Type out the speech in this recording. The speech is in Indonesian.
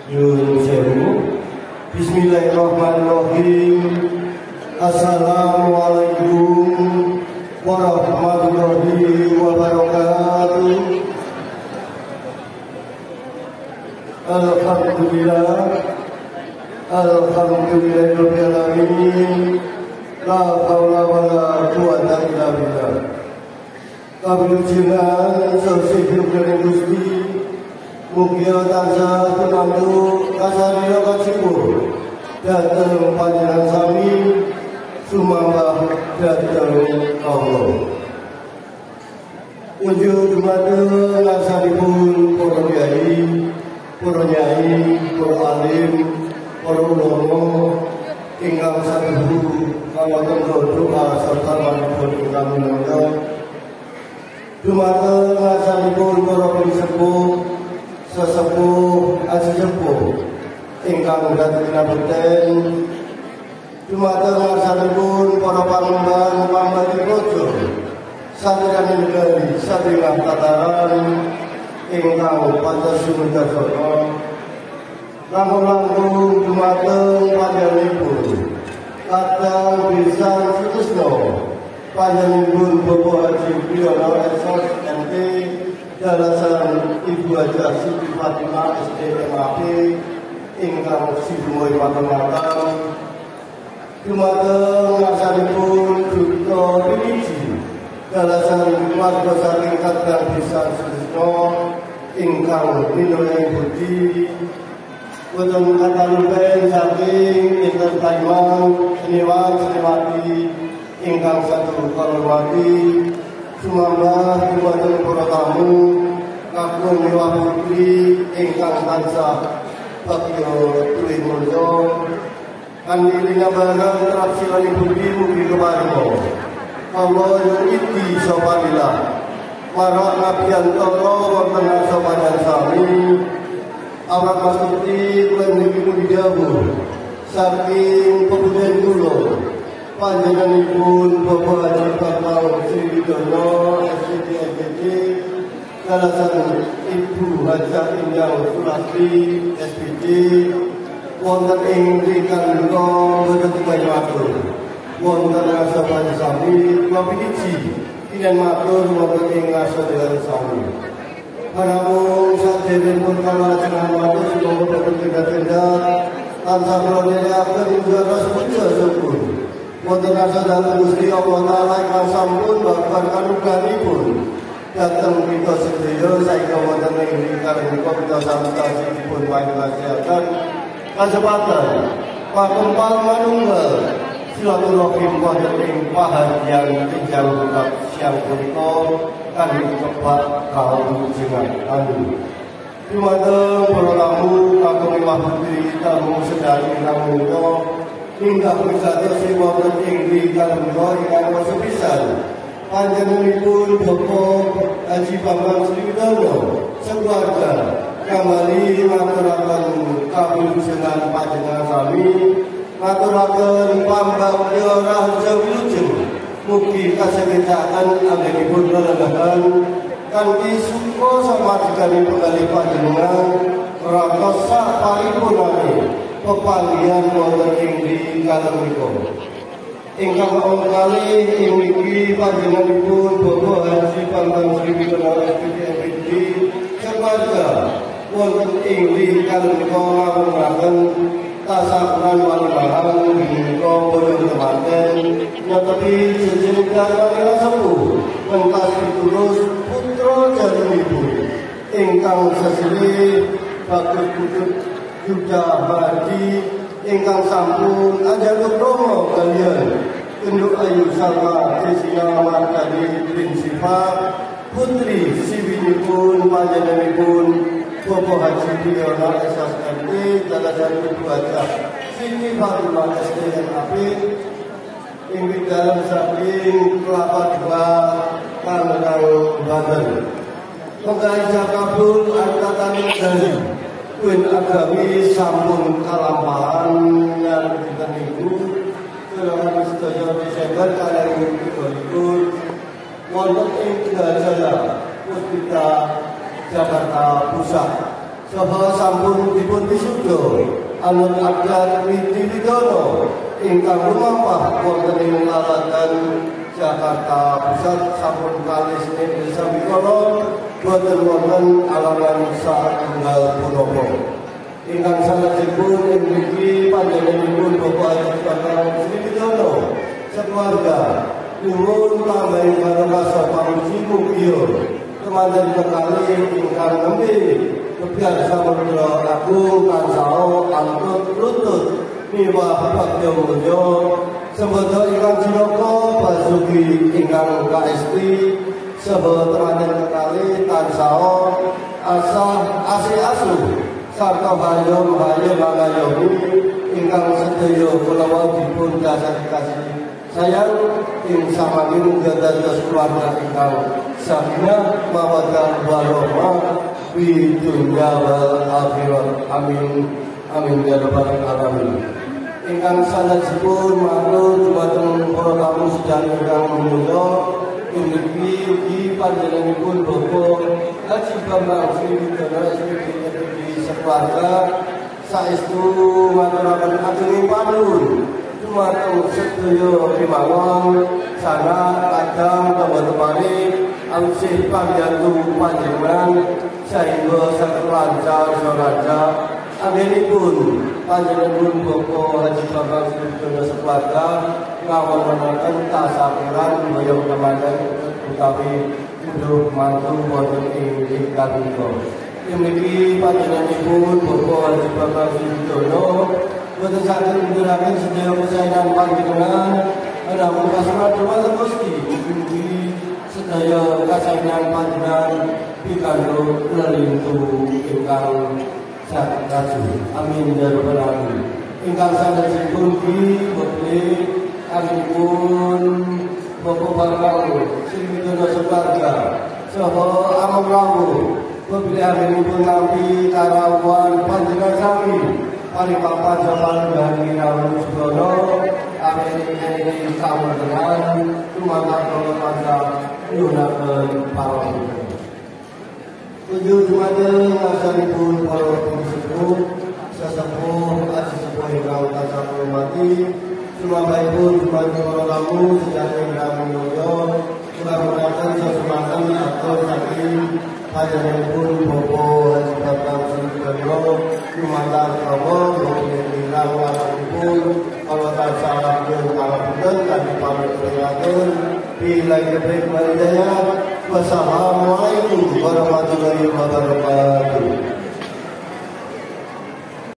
Nyun sewu. Bismillahirrahmanirrahim. Assalamualaikum warahmatullahi wabarakatuh. Alhamdulillahirabbil alamin. La haula wala quwwata illa billah. Kawilujengan sesih dening Gusti mugi tansah tunantu kasarya kasimpul dhateng panjenengan sami sumangga dhateng Allah. Wujud dumateng ngarsanipun para kyai, para nyai, para alim, para ulama ingkang sadehu kalawan doa serta manipun ingkang minangka dumateng ngarsanipun para sesepuh aji sepuh ingkang dhateng kinabekten dumateng ngarsanipun para pangemban pambati praja satriyan negari satriyan tataran ingkang pantes sumedhasana langkung-langkung dumateng panjenenganipun kadang bisa Sutisno panjenenganipun Bapak Haji Priyono Sos MT Dalasan Ibu Haja Siti Fatimah SDMAP ingkang sinuwun mateng-mateng dumateng ngarsanipun Duta Piniji Dalasan keluarga saking kadang bisa Sutisno ingkang minulai budi Wonten katalumpen saking Inten Taiwan seniwan seniwati ingkang satu kalawati sumambah dumateng para tamu kakung miwah putri ingkang tansah bagya tuwih mulya kanthi linambaran trapsilani budi mugi keparinga Allah yuti sopanillah para ngabiyantara wonten ngarsa panjenengan sami awrat mastuti kula niki mugi dawuh saking pepundhen kula panjenenganipun Bapak Haji Bambang Sri Widono SPDMPD Dalasan Ibu Haja Indah Sulastri SPD wonten ing ingkang menika boten kebayu matur wonten rasa panjami kula piniji kinen matur wonten ing rasa dewan sami panamung sadherengipun kalajengan matur sing boten tindak-tindak tansah kula nyedaken juga puja syukur wonten rasa dalem Gusti Allah Ta'ala ingkang sampun babar kanugrahanipun dhateng kita sedaya saengga wonten ing ingkang menika kita sami-sami panjenengan kasempatan pakumpal manunggal silaturahim wonten ing paharyan ingkang tetap siang punika kanthi kepak kawujengan anu dumateng para tamu kakung miwah putri tamu sedaya ingkang menika ingkang wisata sing wonten ing ingkang menika ingkang sepisan panjenenganipun Bapak Haji Bambang Sri Widono sekeluarga kembali maturaken kawilujengan panjenengan sami maturaken pambagya rahaja wilujeng mugi kasegecakan anggenipun lelenggahan kanthi suka samargikanipun kalih panjenengan raka sak paripurnane pepanggihan wonten ing kalih menika ingkang kalih ing mriki panjenenganipun Bapak Haji Bambang Sri Widono SPDMPD keluarga wonten ing kalih menika ngapunten tasakuran walimahan menika boten temanten nyetepi sejenenggan walimahan sepuh pentas pitulus putra jalemipun ingkang sesilih Bagus Putut Yuda Haji ingkang sampun ajaken Romo kaliyan Kenduk Ayu Salma Cecilia Mardani Prinsipal Putri siwinipun panjenenganipun Bapak Haji Priyono SSMT Dalasan Ibu Haja Siti Fatimah SDMAP ing dalam saking kelapa dua Tangerang Banten penggali jakabul angkatan dari Kuin agami sampun kalampahan yang kita minggu selama 7 Desember kalian ikut wonten ing Gajaya Puspita Jakarta Pusat saha sampun dipun wisuda Anut Abdan Widiwidono ingkang lumampah wonten ing Laratan Jakarta Pusat sampun kalih Senin Desa Wikolo boten wonten alangan satunggal punapa. Ingkang salajengipun ing mriki panjenenganipun Bapak Haji Bakar Widiwidono sekeluarga nuwun tambahi barokah pamuji mugia kemanten kekalih ingkang nembe kebiasa mendra agung kansao angkut lutut miwah bagya mulya sembada ingkang jinaka basuki ingkang kaesti saha temanten kekalih tansao asih asuh sarta hayom mangayomi ingkang sedaya kula dipun dasari kasih sayang ing samanging dados keluarga ingkang sakinah mawaddah warahmah fi dunya wal akhirat amin amin ya rabbal alamin. Ingkang sanajipun matur dumateng para tamu sedaya ingkang mulya inggih ugi panjenenganipun Bapak Haji Bambang Widiwidono SPDI sekeluarga saestu maturaken ageng panun dumateng sedaya kemawon sana kadang kabar-kabari ausih panggantu panjenengan sehingga saged lancar saraja anggenipun panjenenganipun Bapak Haji Bambang Widiwidono sekeluarga ngawontenaken tasakuran boyong kemanten utawi kudu mantu wonten ing ingkang menika. Mriki panjenenganipun Bapak Haji Bambang Widiwidono boten saged nindakaken sedaya kesaenan panjenengan namun kasurat dhumateng Gusti mugi sedaya kasaenan panjenengan pikantuk lelintu ingkang saged raju amin ya rabbal alamin. Ingkang sanèsipun ugi bekle kanipun Bapak Bambang Widiwidono sekeluarga saha amung-amung pemilihanipun nampi karawan panjenengan sami Paripapa Jaman dari Rawon Sudono akhirnya kawanan tumangan pada gunakan para tujuh dumateng asalipun para sesepuh aji sepuh ingkang tansah hormati sumambaipun dumateng para tamu sejahtera ingkang mulya mudah-mudahan sesematan atur saking panjenenganipun Bapak Haji Bakar Widiwidono lumantar kawa ingkang wontenipun kalau tansah ngapunten kanthi pamit prihatin billahi taufiq wal hidayah. Wassalamualaikum warahmatullahi wabarakatuh.